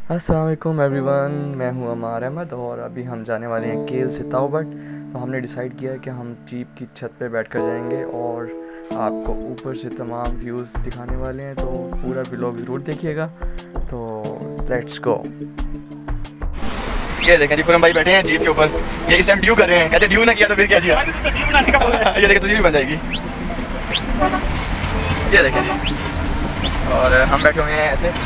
अस्सलाम वालेकुम एवरीवन, मैं हूं अमार अहमद और अभी हम जाने वाले हैं केल से ताओबट। तो हमने डिसाइड किया है कि हम जीप की छत पे बैठकर जाएंगे और आपको ऊपर से तमाम व्यूज़ दिखाने वाले हैं, तो पूरा व्लॉग ज़रूर देखिएगा। तो लेट्स गो। ये देखें जी, पूरम भाई बैठे हैं जीप के ऊपर। ये इस टाइम ड्यू कर रहे हैं, कहते ड्यू ना किया तो फिर क्या किया। ये देखें, तस्वीर भी बन जाएगी। ये देखें जी, और हम बैठे हुए हैं ऐसे।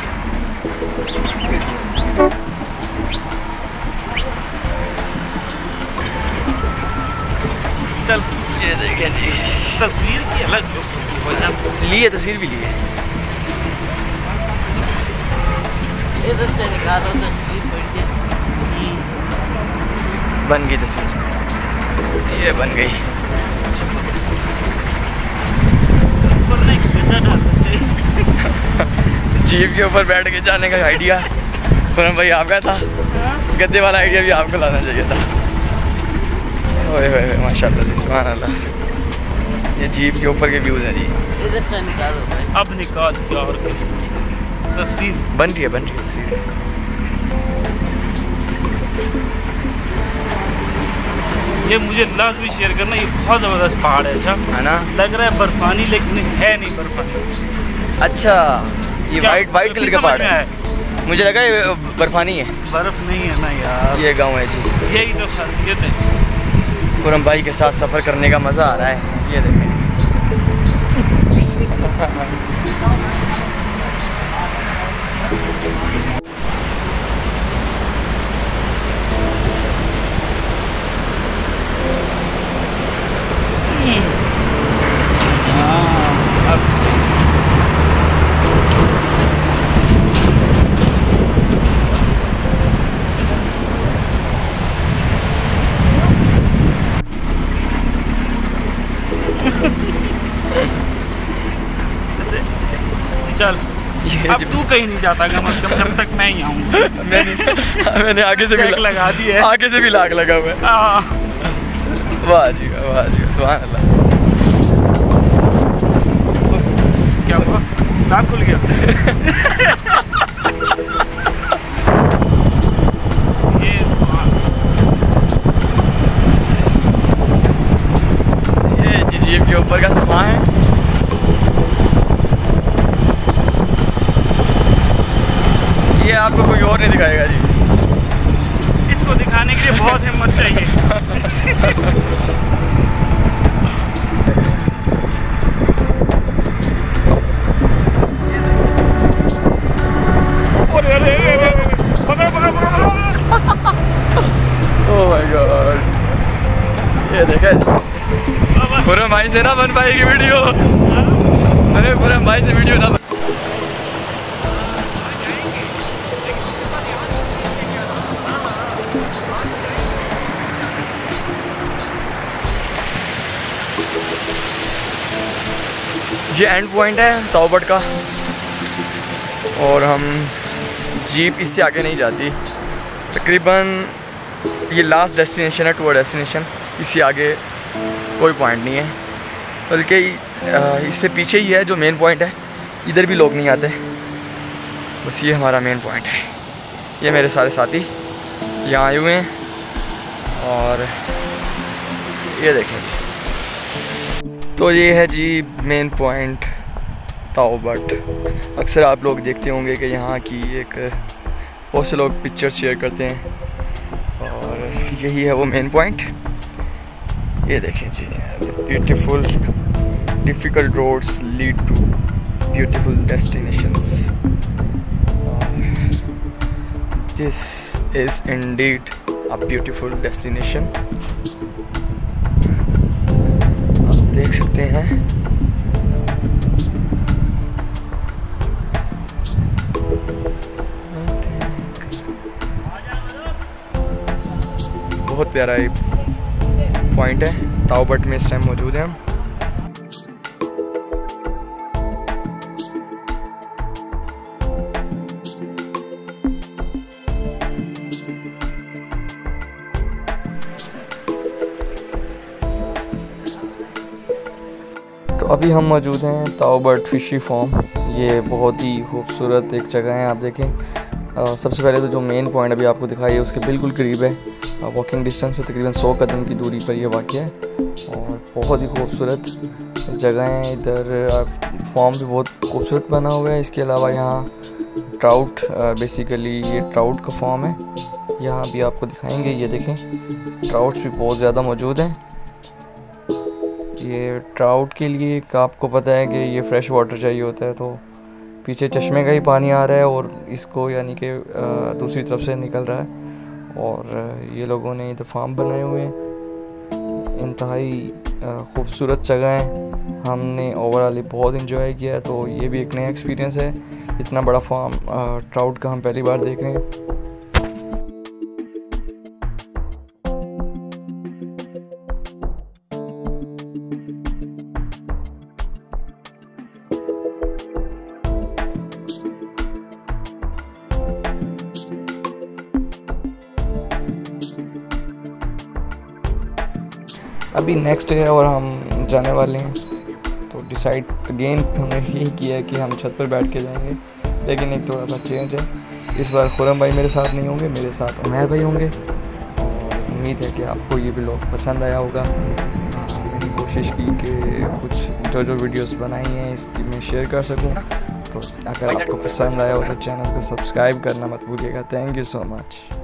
चल, ये देखें जी, तस्वीर की अलग लिए तस्वीर भी लिए। इधर से निकालो तस्वीर बन गई तस्वीर, ये बन गई। जीप के ऊपर बैठ के जाने का आइडिया पूरम भाई आपका था, गद्दे वाला आइडिया भी आपको लाना चाहिए था। ओए होए माशाल्लाह जी, सुभान अल्लाह। ये जीप के ऊपर के व्यूज़ हैं जी। इधर से निकालो भाई। अब निकाल दिया और किस तस्वीर बन रही है तस्वीर। ये मुझे लाजमी शेयर करना। ये बहुत ज़बरदस्त पहाड़ है। अच्छा है ना, लग रहा है बर्फानी, लेकिन है नहीं बर्फानी। अच्छा ये वाइट कलर का पहाड़ है। मुझे लगा ये बर्फानी है। बर्फ नहीं है ना यार, ये गांव है जी। यही तो खासियत है। पूरम भाई के साथ सफ़र करने का मज़ा आ रहा है। ये देखें चल, अब तू कहीं नहीं जाता कम से कम, जब तक मैं ही आऊँगा। मैंने आगे से भी लगा दी है, आगे से भी लाग लगा हुआ है। वाह जी वाह जी, सुभान अल्लाह। क्या हुआ, नाक खुल गया। ये जीप के ऊपर का समा है। ये आपको कोई और नहीं दिखाएगा जी। इसको दिखाने के लिए बहुत हिम्मत चाहिए। ओह माय गॉड, ये देखा पूरम भाई से ना बन पाएगी वीडियो। अरे पूरम भाई से वीडियो ना ये एंड पॉइंट है ताओबट का, और हम जीप इससे आगे नहीं जाती। तकरीबन ये लास्ट डेस्टिनेशन है, टूर डेस्टिनेशन। इससे आगे कोई पॉइंट नहीं है, बल्कि इससे पीछे ही है जो मेन पॉइंट है। इधर भी लोग नहीं आते, बस ये हमारा मेन पॉइंट है। ये मेरे सारे साथी यहाँ आए हुए हैं और ये देखें। तो ये है जी मेन पॉइंट ताओबट। अक्सर आप लोग देखते होंगे कि यहाँ की एक बहुत से लोग पिक्चर्स शेयर करते हैं, और यही है वो मेन पॉइंट। ये देखें जी, beautiful difficult roads lead to beautiful destinations. This is indeed a beautiful destination. देख सकते हैं बहुत प्यारा ये पॉइंट है। ताओबट में इस टाइम मौजूद हैं हम। तो अभी हम मौजूद हैं ताओबट फिशी फार्म। ये बहुत ही खूबसूरत एक जगह है, आप देखें सबसे पहले तो जो मेन पॉइंट अभी आपको दिखाई है उसके बिल्कुल करीब है, वॉकिंग डिस्टेंस पे तकरीबन 100 कदम की दूरी पर ये वाक़ है और बहुत ही खूबसूरत जगह है। इधर फॉर्म भी बहुत खूबसूरत बना हुआ है। इसके अलावा यहाँ ट्राउट, बेसिकली ये ट्राउट का फॉर्म है, यहाँ भी आपको दिखाएंगे। ये देखें, ट्राउट्स भी बहुत ज़्यादा मौजूद हैं। ये ट्राउट के लिए आपको पता है कि ये फ्रेश वाटर चाहिए होता है, तो पीछे चश्मे का ही पानी आ रहा है और इसको यानी कि दूसरी तरफ से निकल रहा है। और ये लोगों ने इधर फार्म बनाए हुए हैं। इंतहाई खूबसूरत जगह है, हमने ओवरऑल बहुत इंजॉय किया है। तो ये भी एक नया एक्सपीरियंस है, इतना बड़ा फार्म ट्राउट का हम पहली बार देख रहे हैं। अभी नेक्स्ट है और हम जाने वाले हैं, तो डिसाइड अगेन हमने यही किया है कि हम छत पर बैठ के जाएंगे, लेकिन एक थोड़ा सा चेंज है। इस बार खुरम भाई मेरे साथ नहीं होंगे, मेरे साथ उमैर भाई होंगे। और उम्मीद है कि आपको ये व्लॉग पसंद आया होगा। मैंने कोशिश की कि कुछ जो वीडियोस बनाई हैं इसकी मैं शेयर कर सकूं, तो अगर आपको पसंद आया हो तो चैनल को सब्सक्राइब करना मत भूलिएगा। Thank you so much.